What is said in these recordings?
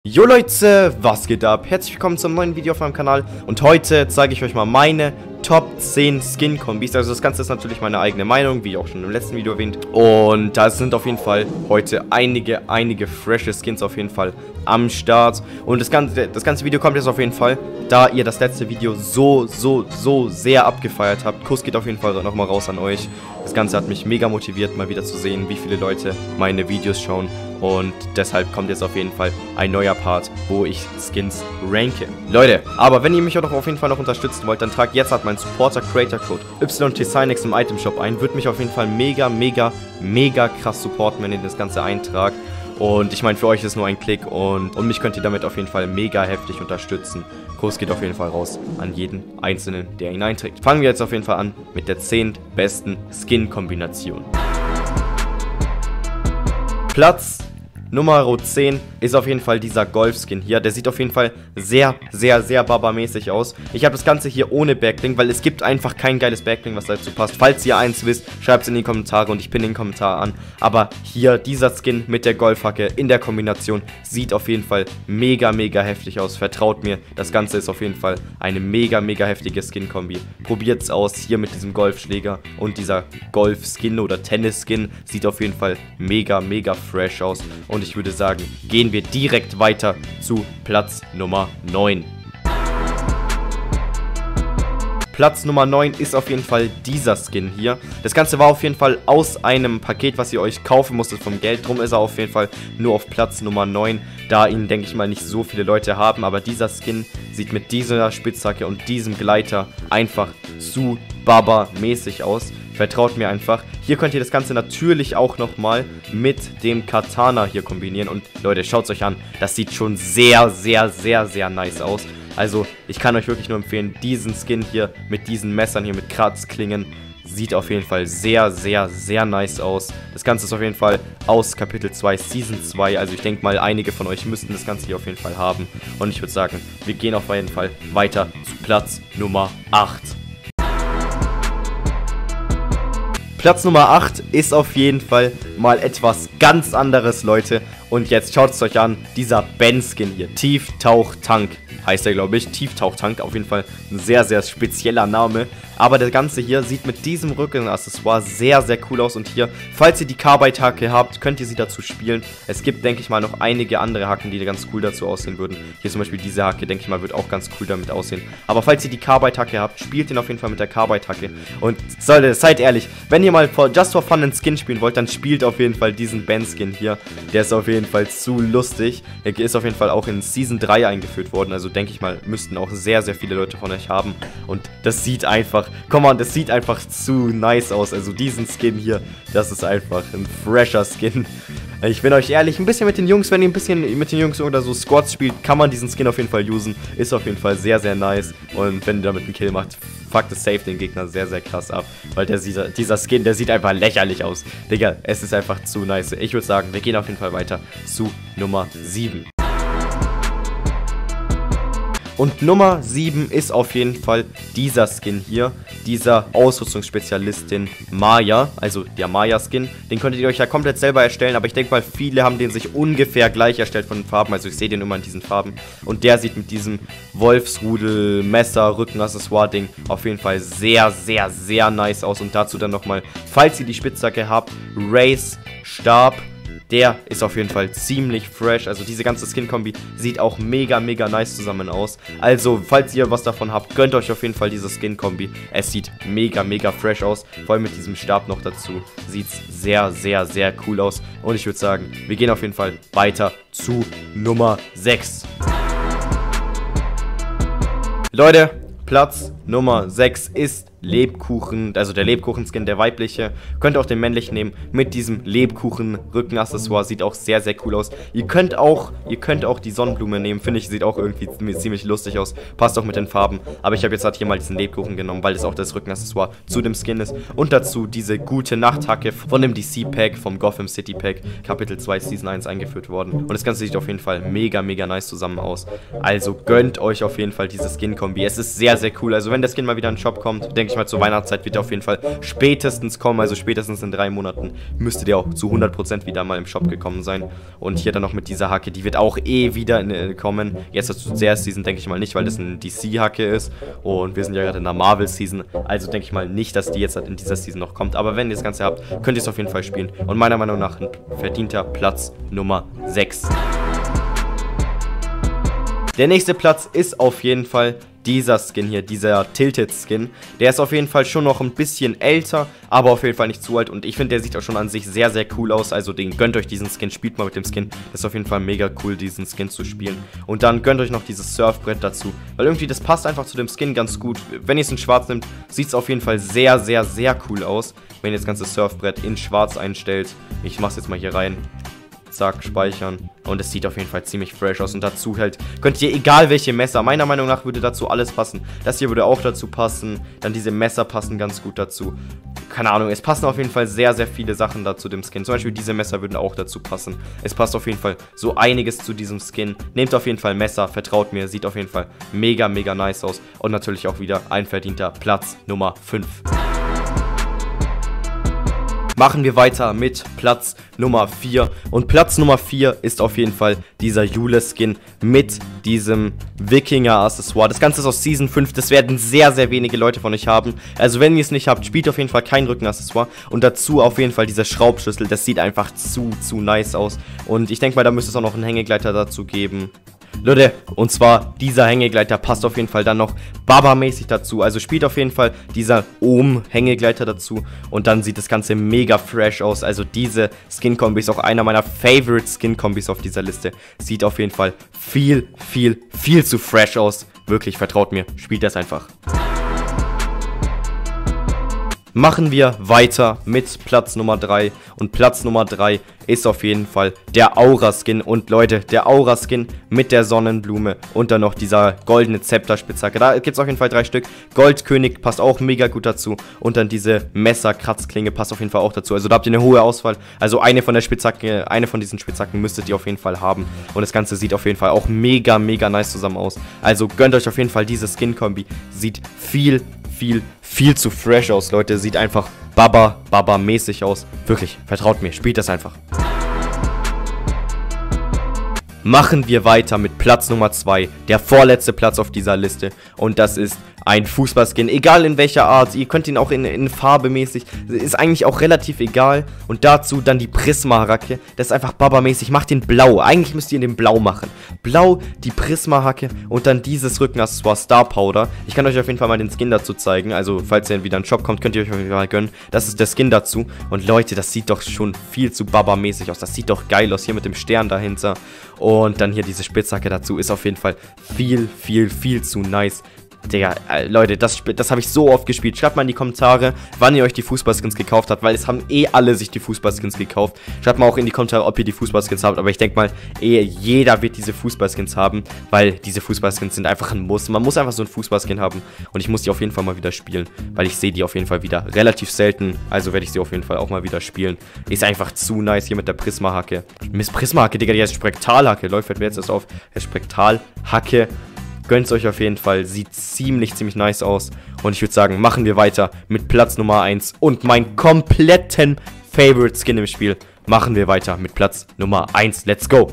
Jo Leute, was geht ab? Herzlich willkommen zum neuen Video auf meinem Kanal und heute zeige ich euch mal meine Top 10 Skin-Kombis. Also das Ganze ist natürlich meine eigene Meinung, wie auch schon im letzten Video erwähnt. Und da sind auf jeden Fall heute einige frische Skins auf jeden Fall am Start. Und das ganze Video kommt jetzt auf jeden Fall, da ihr das letzte Video so sehr abgefeiert habt. Kuss geht auf jeden Fall nochmal raus an euch. Das Ganze hat mich mega motiviert, mal wieder zu sehen, wie viele Leute meine Videos schauen. Und deshalb kommt jetzt auf jeden Fall ein neuer Part, wo ich Skins ranke. Leute, aber wenn ihr mich auch auf jeden Fall noch unterstützen wollt, dann tragt jetzt halt meinen Supporter Creator Code YTSinex im Item Shop ein. Würde mich auf jeden Fall mega krass supporten, wenn ihr das Ganze eintragt. Und ich meine, für euch ist nur ein Klick und mich könnt ihr damit auf jeden Fall mega heftig unterstützen. Kurs geht auf jeden Fall raus an jeden Einzelnen, der ihn einträgt. Fangen wir jetzt auf jeden Fall an mit der 10. besten Skin-Kombination. Platz Nummer 10 ist auf jeden Fall dieser Golf-Skin hier. Der sieht auf jeden Fall sehr Baba-mäßig aus. Ich habe das Ganze hier ohne Backbling, weil es gibt einfach kein geiles Backbling, was dazu passt. Falls ihr eins wisst, schreibt es in die Kommentare und ich pinne den Kommentar an. Aber hier, dieser Skin mit der Golfhacke in der Kombination sieht auf jeden Fall mega heftig aus. Vertraut mir, das Ganze ist auf jeden Fall eine mega heftige Skin-Kombi. Probiert es aus, hier mit diesem Golfschläger und dieser Golf-Skin oder Tennis-Skin sieht auf jeden Fall mega fresh aus. Und ich würde sagen, gehen wir direkt weiter zu Platz Nummer 9. Platz Nummer 9 ist auf jeden Fall dieser Skin hier. Das Ganze war auf jeden Fall aus einem Paket, was ihr euch kaufen musstet vom Geld. Drum ist er auf jeden Fall nur auf Platz Nummer 9, da ihn, denke ich mal, nicht so viele Leute haben. Aber dieser Skin sieht mit dieser Spitzhacke und diesem Gleiter einfach zu Baba-mäßig aus. Vertraut mir einfach. Hier könnt ihr das Ganze natürlich auch nochmal mit dem Katana hier kombinieren. Und Leute, schaut es euch an. Das sieht schon sehr nice aus. Also, ich kann euch wirklich nur empfehlen, diesen Skin hier mit diesen Messern hier mit Kratzklingen sieht auf jeden Fall sehr nice aus. Das Ganze ist auf jeden Fall aus Kapitel 2, Season 2. Also ich denke mal, einige von euch müssten das Ganze hier auf jeden Fall haben. Und ich würde sagen, wir gehen auf jeden Fall weiter zu Platz Nummer 8. Platz Nummer 8 ist auf jeden Fall mal etwas ganz anderes, Leute. Und jetzt schaut es euch an, dieser Ben-Skin hier, Tieftauchtank heißt er, glaube ich. Tieftauchtank, auf jeden Fall ein sehr spezieller Name. Aber das Ganze hier sieht mit diesem Rückenaccessoire sehr cool aus. Und hier, falls ihr die Carbide-Hacke habt, könnt ihr sie dazu spielen. Es gibt, denke ich mal, noch einige andere Hacken, die ganz cool dazu aussehen würden. Hier zum Beispiel diese Hacke, denke ich mal, wird auch ganz cool damit aussehen. Aber falls ihr die Carbide-Hacke habt, spielt ihn auf jeden Fall mit der Carbide-Hacke. Und seid ehrlich, wenn ihr mal just for fun einen Skin spielen wollt, dann spielt auf jeden Fall diesen Ben-Skin hier. Der ist auf jeden Fall zu lustig. Er ist auf jeden Fall auch in Season 3 eingeführt worden. Also denke ich mal, müssten auch sehr viele Leute von euch haben. Und das sieht einfach, das sieht einfach zu nice aus. Also diesen Skin hier, das ist einfach ein fresher Skin. Ich bin euch ehrlich, ein bisschen mit den Jungs, wenn ihr ein bisschen mit den Jungs oder so Squads spielt, kann man diesen Skin auf jeden Fall usen. Ist auf jeden Fall sehr nice. Und wenn ihr damit einen Kill macht, fuckt es safe den Gegner sehr krass ab. Weil dieser Skin, der sieht einfach lächerlich aus. Digga, es ist einfach zu nice. Ich würde sagen, wir gehen auf jeden Fall weiter zu Nummer 7. Und Nummer 7 ist auf jeden Fall dieser Skin hier, dieser Ausrüstungsspezialistin Maya, also der Maya-Skin. Den könntet ihr euch ja komplett selber erstellen, aber ich denke mal, viele haben den sich ungefähr gleich erstellt von den Farben, also ich sehe den immer in diesen Farben. Und der sieht mit diesem Wolfsrudel, Messer, Rücken-Accessoire-Ding auf jeden Fall sehr nice aus. Und dazu dann nochmal, falls ihr die Spitzhacke habt, Race Stab. Der ist auf jeden Fall ziemlich fresh. Also diese ganze Skin-Kombi sieht auch mega nice zusammen aus. Also, falls ihr was davon habt, gönnt euch auf jeden Fall diese Skin-Kombi. Es sieht mega fresh aus. Vor allem mit diesem Stab noch dazu. Sieht sehr cool aus. Und ich würde sagen, wir gehen auf jeden Fall weiter zu Nummer 6. Leute, Platz Nummer 6 ist Lebkuchen, also der Lebkuchen-Skin, der weibliche. Könnt auch den männlichen nehmen mit diesem Lebkuchen-Rückenaccessoire. Sieht auch sehr cool aus. Ihr könnt auch die Sonnenblume nehmen. Finde ich, sieht auch irgendwie ziemlich lustig aus. Passt auch mit den Farben. Aber ich habe jetzt halt hier mal diesen Lebkuchen genommen, weil es auch das Rückenaccessoire zu dem Skin ist. Und dazu diese gute Nachthacke von dem DC-Pack, vom Gotham City Pack, Kapitel 2, Season 1 eingeführt worden. Und das Ganze sieht auf jeden Fall mega nice zusammen aus. Also gönnt euch auf jeden Fall diese Skin-Kombi. Es ist sehr cool. Also wenn der Skin mal wieder in den Shop kommt, denke denke ich mal, zur Weihnachtszeit wird der auf jeden Fall spätestens kommen, also spätestens in 3 Monaten müsste der auch zu 100% wieder mal im Shop gekommen sein. Und hier dann noch mit dieser Hacke, die wird auch wieder kommen. Jetzt zur Series-Season denke ich mal nicht, weil das eine DC-Hacke ist und wir sind ja gerade in der Marvel-Season, also denke ich mal nicht, dass die jetzt in dieser Season noch kommt. Aber wenn ihr das Ganze habt, könnt ihr es auf jeden Fall spielen und meiner Meinung nach ein verdienter Platz Nummer 6. Der nächste Platz ist auf jeden Fall dieser Skin hier, dieser Tilted Skin. Der ist auf jeden Fall schon noch ein bisschen älter, aber auf jeden Fall nicht zu alt. Und ich finde, der sieht auch schon an sich sehr, sehr cool aus. Also gönnt euch diesen Skin, spielt mal mit dem Skin. Das ist auf jeden Fall mega cool, diesen Skin zu spielen. Und dann gönnt euch noch dieses Surfbrett dazu. Weil irgendwie, das passt einfach zu dem Skin ganz gut. Wenn ihr es in schwarz nimmt, sieht es auf jeden Fall sehr, sehr, sehr cool aus. Wenn ihr das ganze Surfbrett in schwarz einstellt. Ich mache es jetzt mal hier rein. Zack, speichern. Und es sieht auf jeden Fall ziemlich fresh aus. Und dazu halt könnt ihr, egal welche Messer, meiner Meinung nach würde dazu alles passen. Das hier würde auch dazu passen. Dann diese Messer passen ganz gut dazu. Keine Ahnung, es passen auf jeden Fall sehr, sehr viele Sachen dazu dem Skin. Zum Beispiel diese Messer würden auch dazu passen. Es passt auf jeden Fall so einiges zu diesem Skin. Nehmt auf jeden Fall Messer, vertraut mir. Sieht auf jeden Fall mega, mega nice aus. Und natürlich auch wieder ein verdienter Platz Nummer 5. Machen wir weiter mit Platz Nummer 4. Und Platz Nummer 4 ist auf jeden Fall dieser Yule-Skin mit diesem Wikinger-Accessoire. Das Ganze ist aus Season 5. Das werden sehr, sehr wenige Leute von euch haben. Also wenn ihr es nicht habt, spielt auf jeden Fall kein Rückenaccessoire. Und dazu auf jeden Fall dieser Schraubschlüssel. Das sieht einfach zu nice aus. Und ich denke mal, da müsste es auch noch einen Hängegleiter dazu geben. Leute, und zwar dieser Hängegleiter passt auf jeden Fall dann noch Baba-mäßig dazu. Also spielt auf jeden Fall dieser Ohm-Hängegleiter dazu und dann sieht das Ganze mega fresh aus. Also diese Skin-Kombi ist auch einer meiner Favorite Skin-Kombis auf dieser Liste. Sieht auf jeden Fall viel zu fresh aus. Wirklich, vertraut mir, spielt das einfach. Machen wir weiter mit Platz Nummer 3 und Platz Nummer 3 ist auf jeden Fall der Aura-Skin und Leute, der Aura-Skin mit der Sonnenblume und dann noch dieser goldene Zepter-Spitzhacke, da gibt es auf jeden Fall 3 Stück, Goldkönig passt auch mega gut dazu und dann diese Messerkratzklinge passt auf jeden Fall auch dazu, also da habt ihr eine hohe Auswahl, also eine von diesen Spitzhacken müsstet ihr auf jeden Fall haben und das Ganze sieht auf jeden Fall auch mega nice zusammen aus, also gönnt euch auf jeden Fall diese Skin-Kombi, sieht viel zu fresh aus, Leute. Sieht einfach Baba-mäßig aus. Wirklich, vertraut mir, spielt das einfach. Machen wir weiter mit Platz Nummer 2, der vorletzte Platz auf dieser Liste. Und das ist ein Fußballskin, egal in welcher Art. Ihr könnt ihn auch in Farbe mäßig, ist eigentlich auch relativ egal. Und dazu dann die Prisma-Hacke, das ist einfach Baba-mäßig. Macht den blau, eigentlich müsst ihr den blau machen. Blau, die Prisma-Hacke und dann dieses Rückenaccessoire Star Powder. Ich kann euch auf jeden Fall mal den Skin dazu zeigen. Also falls ihr wieder in den Shop kommt, könnt ihr euch auf jeden Fall gönnen. Das ist der Skin dazu. Und Leute, das sieht doch schon viel zu Baba-mäßig aus. Das sieht doch geil aus, hier mit dem Stern dahinter. Und dann hier diese Spitzhacke dazu ist auf jeden Fall viel zu nice. Digga, Leute, das habe ich so oft gespielt. Schreibt mal in die Kommentare, wann ihr euch die Fußballskins gekauft habt, weil es haben alle sich die Fußballskins gekauft. Schreibt mal auch in die Kommentare, ob ihr die Fußballskins habt, aber ich denke mal, jeder wird diese Fußballskins haben, weil diese Fußballskins sind einfach ein Muss. Man muss einfach so einen Fußballskin haben und ich muss die auf jeden Fall mal wieder spielen, weil ich sehe die auf jeden Fall wieder relativ selten, also werde ich sie auf jeden Fall auch mal wieder spielen. Ist einfach zu nice hier mit der Prisma-Hacke. Prisma-Hacke, Digga, die heißt Spektralhacke, läuft mir jetzt erst auf, Spektralhacke. Gönnt es euch auf jeden Fall, sieht ziemlich nice aus. Und ich würde sagen, machen wir weiter mit Platz Nummer 1 und meinen kompletten Favorite Skin im Spiel. Machen wir weiter mit Platz Nummer 1. Let's go!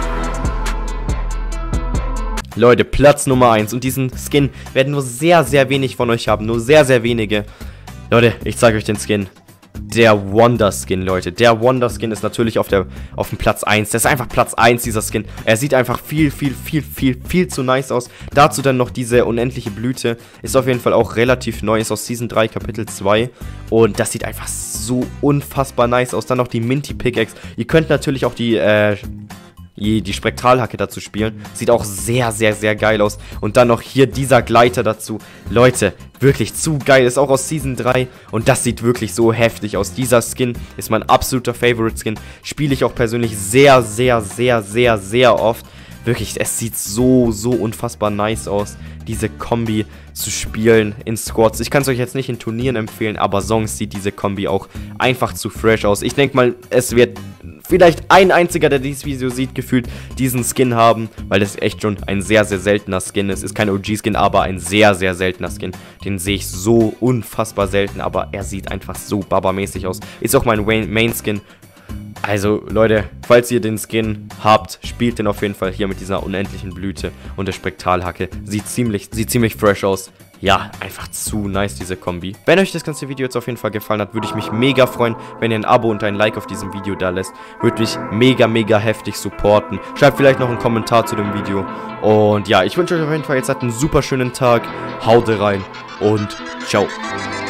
Leute, Platz Nummer 1 und diesen Skin werden nur sehr wenig von euch haben, nur sehr wenige. Leute, ich zeige euch den Skin. Der Wonder Skin, Leute. Der Wonder Skin ist natürlich auf dem Platz 1. Das ist einfach Platz 1, dieser Skin. Er sieht einfach viel zu nice aus. Dazu dann noch diese unendliche Blüte. Ist auf jeden Fall auch relativ neu. Ist aus Season 3, Kapitel 2. Und das sieht einfach so unfassbar nice aus. Dann noch die Minty Pickaxe. Ihr könnt natürlich auch die Spektralhacke dazu spielen. Sieht auch sehr geil aus. Und dann noch hier dieser Gleiter dazu. Leute, wirklich zu geil. Ist auch aus Season 3. Und das sieht wirklich so heftig aus. Dieser Skin ist mein absoluter Favorite Skin. Spiele ich auch persönlich sehr oft. wirklich, es sieht so unfassbar nice aus, diese Kombi zu spielen in Squads. Ich kann es euch jetzt nicht in Turnieren empfehlen, aber sonst sieht diese Kombi auch einfach zu fresh aus. Ich denke mal, es wird vielleicht ein einziger, der dieses Video sieht, gefühlt diesen Skin haben, weil das echt schon ein sehr seltener Skin ist. Ist kein OG-Skin, aber ein sehr seltener Skin. Den sehe ich so unfassbar selten, aber er sieht einfach so babamäßig aus. Ist auch mein Main-Skin. Also Leute, falls ihr den Skin habt, spielt den auf jeden Fall hier mit dieser unendlichen Blüte und der Spektralhacke. Sieht ziemlich fresh aus. Ja, einfach zu nice, diese Kombi. Wenn euch das ganze Video jetzt auf jeden Fall gefallen hat, würde ich mich mega freuen, wenn ihr ein Abo und ein Like auf diesem Video da lässt. Würde mich mega heftig supporten. Schreibt vielleicht noch einen Kommentar zu dem Video. Und ja, ich wünsche euch auf jeden Fall jetzt einen super schönen Tag. Haut rein und ciao.